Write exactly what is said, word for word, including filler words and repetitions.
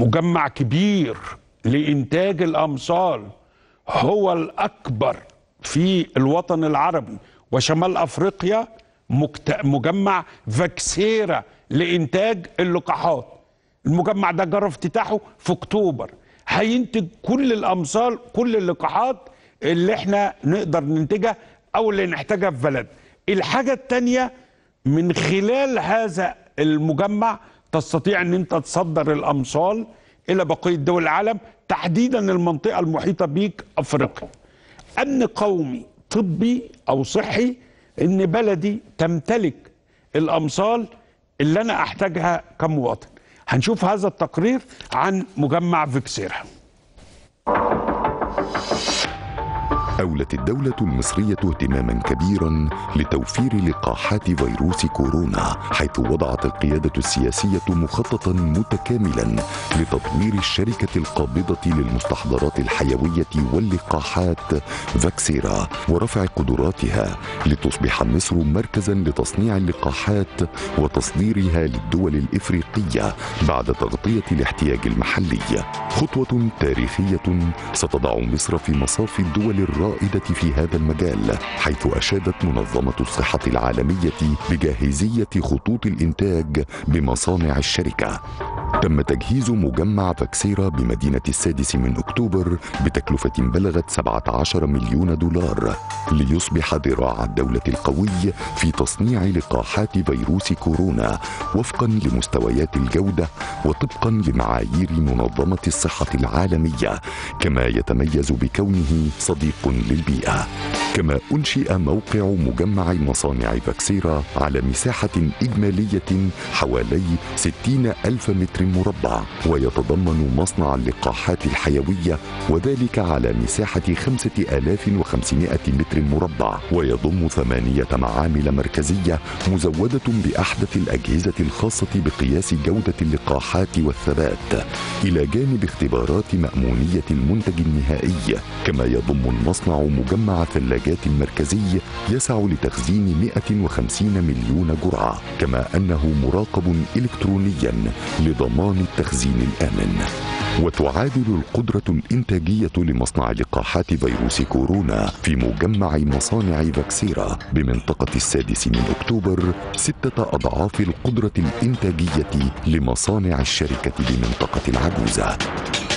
مجمع كبير لإنتاج الأمصال، هو الأكبر في الوطن العربي وشمال أفريقيا. مجمع فاكسيرا لإنتاج اللقاحات. المجمع ده جرى افتتاحه في أكتوبر، هينتج كل الأمصال، كل اللقاحات اللي احنا نقدر ننتجها أو اللي نحتاجها في بلد. الحاجة التانية، من خلال هذا المجمع تستطيع ان انت تصدر الامصال الى بقيه دول العالم، تحديدا المنطقه المحيطه بيك افريقيا. امن قومي طبي او صحي ان بلدي تمتلك الامصال اللي انا احتاجها كمواطن. هنشوف هذا التقرير عن مجمع فاكسيرا. أولت الدولة المصرية اهتماما كبيرا لتوفير لقاحات فيروس كورونا، حيث وضعت القيادة السياسية مخططا متكاملا لتطوير الشركة القابضة للمستحضرات الحيوية واللقاحات فاكسيرا ورفع قدراتها لتصبح مصر مركزا لتصنيع اللقاحات وتصديرها للدول الإفريقية بعد تغطية الاحتياج المحلي. خطوة تاريخية ستضع مصر في مصاف الدول الرائدة في هذا المجال، حيث أشادت منظمة الصحة العالمية بجاهزية خطوط الإنتاج بمصانع الشركة. تم تجهيز مجمع فاكسيرا بمدينة السادس من أكتوبر بتكلفة بلغت سبعة عشر مليون دولار، ليصبح ذراع الدولة القوي في تصنيع لقاحات فيروس كورونا وفقا لمستويات الجودة وطبقا لمعايير منظمة الصحة العالمية، كما يتميز بكونه صديق للبيئة. كما أنشئ موقع مجمع مصانع فاكسيرا على مساحة إجمالية حوالي ستين ألف متر مربع، ويتضمن مصنع اللقاحات الحيوية، وذلك على مساحة خمسة آلاف وخمسمائة متر مربع، ويضم ثمانية معامل مركزية مزودة بأحدث الأجهزة الخاصة بقياس جودة اللقاحات والثبات، إلى جانب اختبارات مأمونية المنتج النهائي. كما يضم المصنع مجمع ثلاجات مركزي يسع لتخزين مئة وخمسين مليون جرعة، كما أنه مراقب إلكترونيا لضمان التخزين الآمن. وتعادل القدرة الإنتاجية لمصنع لقاحات فيروس كورونا في مجمع مصانع فاكسيرا بمنطقة السادس من أكتوبر ستة أضعاف القدرة الإنتاجية لمصانع الشركة بمنطقة العجوزة.